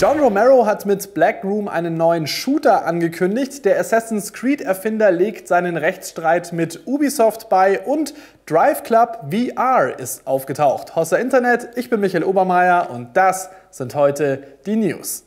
John Romero hat mit Black Room einen neuen Shooter angekündigt, der Assassin's Creed-Erfinder legt seinen Rechtsstreit mit Ubisoft bei und Drive Club VR ist aufgetaucht. Hossa Internet, ich bin Michael Obermeier und das sind heute die News.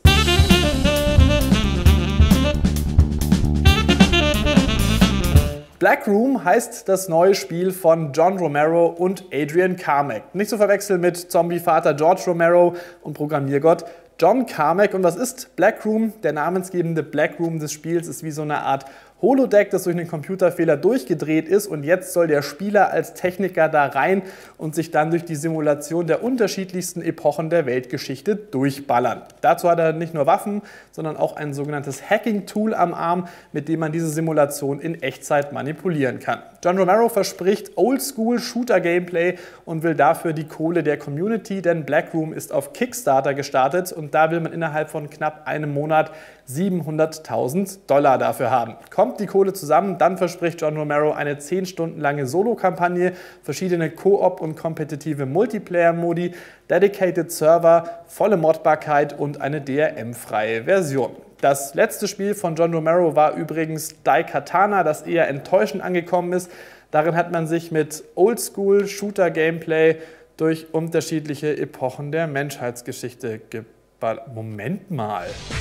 Black Room heißt das neue Spiel von John Romero und Adrian Carmack. Nicht zu verwechseln mit Zombie-Vater George Romero und Programmiergott John Carmack. Und was ist Black Room? Der namensgebende Black Room des Spiels ist wie so eine Art Holodeck, das durch einen Computerfehler durchgedreht ist, und jetzt soll der Spieler als Techniker da rein und sich dann durch die Simulation der unterschiedlichsten Epochen der Weltgeschichte durchballern. Dazu hat er nicht nur Waffen, sondern auch ein sogenanntes Hacking-Tool am Arm, mit dem man diese Simulation in Echtzeit manipulieren kann. John Romero verspricht Oldschool-Shooter-Gameplay und will dafür die Kohle der Community, denn Black Room ist auf Kickstarter gestartet und da will man innerhalb von knapp einem Monat $700.000 dafür haben. Kommt die Kohle zusammen, dann verspricht John Romero eine 10 Stunden lange Solo-Kampagne, verschiedene Koop- und kompetitive Multiplayer-Modi, Dedicated Server, volle Modbarkeit und eine DRM-freie Version. Das letzte Spiel von John Romero war übrigens Daikatana, das eher enttäuschend angekommen ist. Darin hat man sich mit Oldschool-Shooter-Gameplay durch unterschiedliche Epochen der Menschheitsgeschichte geballert. Moment mal.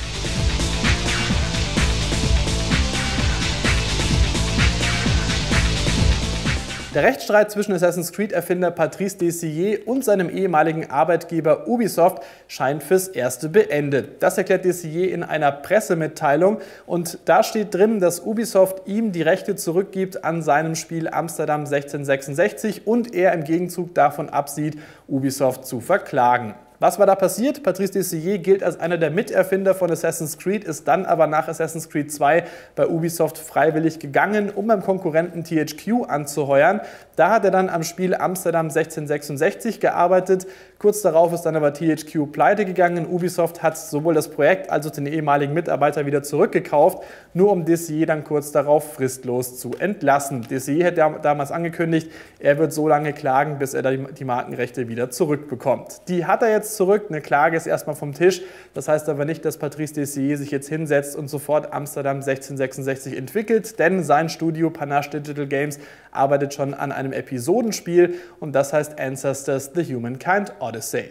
Der Rechtsstreit zwischen Assassin's Creed-Erfinder Patrice Désilets und seinem ehemaligen Arbeitgeber Ubisoft scheint fürs Erste beendet. Das erklärt Désilets in einer Pressemitteilung und da steht drin, dass Ubisoft ihm die Rechte zurückgibt an seinem Spiel Amsterdam 1666 und er im Gegenzug davon absieht, Ubisoft zu verklagen. Was war da passiert? Patrice Désilets gilt als einer der Miterfinder von Assassin's Creed, ist dann aber nach Assassin's Creed 2 bei Ubisoft freiwillig gegangen, um beim Konkurrenten THQ anzuheuern. Da hat er dann am Spiel Amsterdam 1666 gearbeitet. Kurz darauf ist dann aber THQ pleite gegangen. Ubisoft hat sowohl das Projekt als auch den ehemaligen Mitarbeiter wieder zurückgekauft, nur um Désilets dann kurz darauf fristlos zu entlassen. Désilets hat damals angekündigt, er wird so lange klagen, bis er die Markenrechte wieder zurückbekommt. Die hat er jetzt zurück. Eine Klage ist erstmal vom Tisch. Das heißt aber nicht, dass Patrice Désilets sich jetzt hinsetzt und sofort Amsterdam 1666 entwickelt, denn sein Studio Panache Digital Games arbeitet schon an einem Episodenspiel und das heißt Ancestors: The Humankind Odyssey.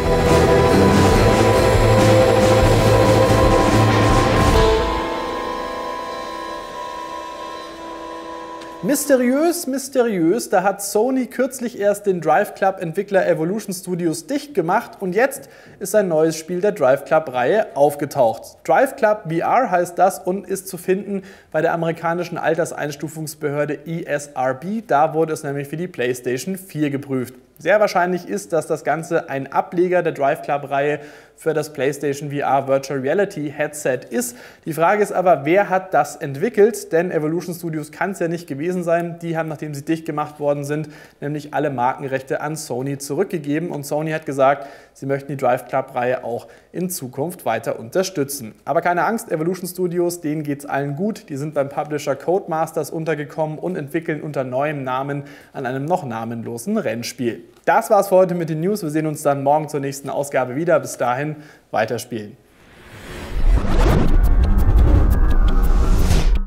Mysteriös, mysteriös, da hat Sony kürzlich erst den Drive Club-Entwickler Evolution Studios dicht gemacht und jetzt ist ein neues Spiel der Drive Club-Reihe aufgetaucht. Drive Club VR heißt das und ist zu finden bei der amerikanischen Alterseinstufungsbehörde ESRB. Da wurde es nämlich für die PlayStation 4 geprüft. Sehr wahrscheinlich ist, dass das Ganze ein Ableger der Drive Club-Reihe für das PlayStation VR Virtual Reality Headset ist. Die Frage ist aber, wer hat das entwickelt? Denn Evolution Studios kann es ja nicht gewesen sein. Die haben, nachdem sie dicht gemacht worden sind, nämlich alle Markenrechte an Sony zurückgegeben. Und Sony hat gesagt, sie möchten die Drive Club-Reihe auch in Zukunft weiter unterstützen. Aber keine Angst, Evolution Studios, denen geht es allen gut. Die sind beim Publisher Codemasters untergekommen und entwickeln unter neuem Namen an einem noch namenlosen Rennspiel. Das war's für heute mit den News. Wir sehen uns dann morgen zur nächsten Ausgabe wieder. Bis dahin, weiterspielen.